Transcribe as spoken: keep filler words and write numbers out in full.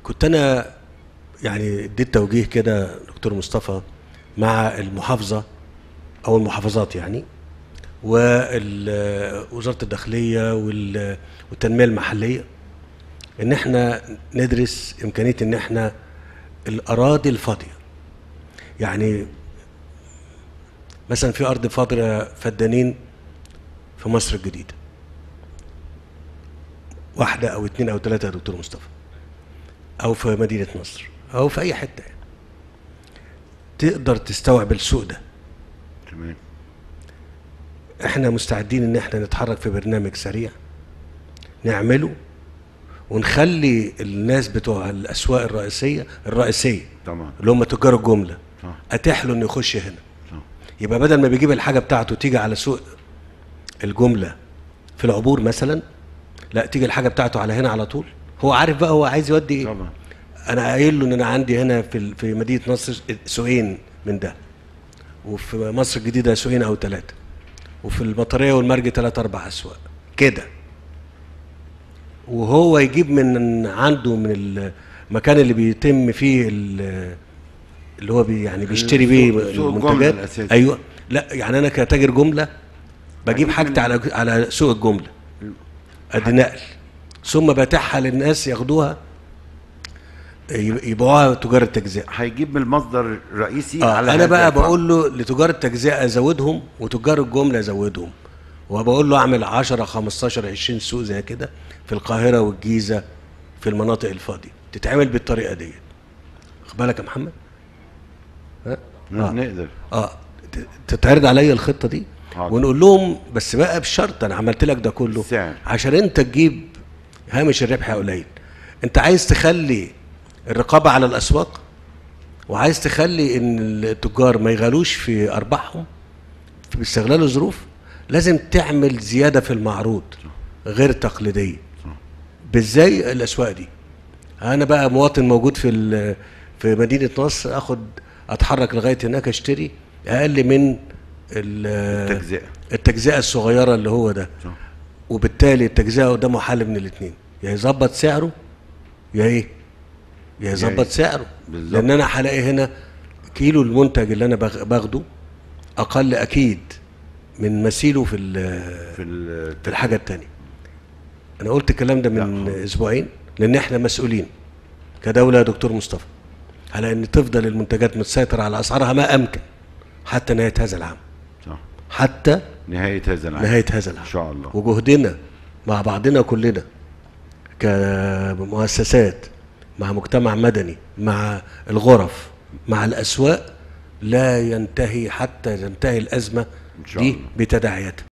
كنت انا يعني اديت توجيه كده دكتور مصطفى مع المحافظه او المحافظات يعني ووزاره الداخليه والتنميه المحليه ان احنا ندرس امكانيه ان احنا الاراضي الفاضيه، يعني مثلا في ارض فاضيه فدانين في مصر الجديده، واحده او اتنين او تلاته يا دكتور مصطفى، او في مدينه نصر او في اي حته يعني. تقدر تستوعب السوق ده؟ تمام. احنا مستعدين ان احنا نتحرك في برنامج سريع نعمله ونخلي الناس بتوع الاسواق الرئيسيه الرئيسيه طبعا اللي هم تجار الجمله صح. اتيح له انه يخش هنا. صح. يبقى بدل ما بيجيب الحاجه بتاعته تيجي على سوق الجمله في العبور مثلا، لا تيجي الحاجه بتاعته على هنا على طول. هو عارف بقى هو عايز يودي ايه. طبعا انا قايل له ان انا عندي هنا في في مدينه نصر سوقين من ده، وفي مصر الجديده سوقين او ثلاثه، وفي البطاريه والمرج ثلاث اربع اسواق كده، وهو يجيب من عنده من المكان اللي بيتم فيه اللي هو بي يعني بيشتري بيه المنتجات. ايوه، لا يعني انا كتاجر جمله بجيب حاجتي على على سوق الجمله ادي نقل، ثم بتاعها للناس ياخدوها يبيعوها تجار التجزئه. هيجيب من المصدر الرئيسي آه على انا بقى الفرع. بقول له لتجار التجزئه ازودهم وتجار الجمله ازودهم، وبقول له اعمل عشرة خمستاشر عشرين سوق زي كده في القاهره والجيزه في المناطق الفاضيه، تتعمل بالطريقه دي. خد بالك يا محمد؟ ها؟ آه. نقدر اه تتعرض عليا الخطه دي حاضر. ونقول لهم بس بقى بشرط انا عملت لك ده كله السعر. عشان انت تجيب هامش الربح قليل. انت عايز تخلي الرقابه على الاسواق وعايز تخلي ان التجار ما يغالوش في ارباحهم في استغلال الظروف، لازم تعمل زياده في المعروض غير تقليديه. بازاي الاسواق دي؟ انا بقى مواطن موجود في في مدينه نصر اخد اتحرك لغايه هناك اشتري اقل من التجزئه التجزئه الصغيره اللي هو ده. صح. وبالتالي التجزئه قدامه حل من الاثنين، يا يظبط سعره يا ايه؟ يا يظبط سعره. بالزبط. لان انا هلاقي هنا كيلو المنتج اللي انا باخده اقل اكيد من مثيله في في, في الحاجه الثانيه. انا قلت الكلام ده من اسبوعين لان احنا مسؤولين كدوله يا دكتور مصطفى على ان تفضل المنتجات متسيطر على اسعارها ما امكن حتى نهايه هذا العام. صح. حتى نهايه هذا العام نهايه هذا العام ان شاء الله. وجهدنا مع بعضنا كلنا كمؤسسات مع مجتمع مدني مع الغرف مع الاسواق لا ينتهي حتى تنتهي الازمه دي بتداعياتها.